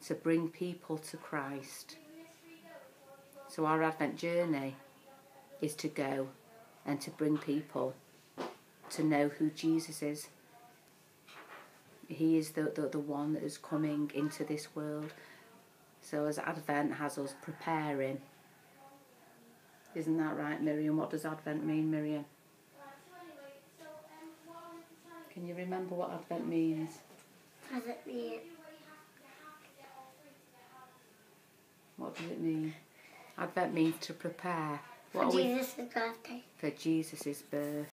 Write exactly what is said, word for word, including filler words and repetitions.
to bring people to Christ. So our Advent journey is to go and to bring people to know who Jesus is. He is the, the, the one that is coming into this world. So as Advent has us preparing, isn't that right, Miriam? What does Advent mean, Miriam? Can you remember what Advent means? Advent mean? What does it mean? Advent means to prepare. For Jesus' birthday. For Jesus' birth.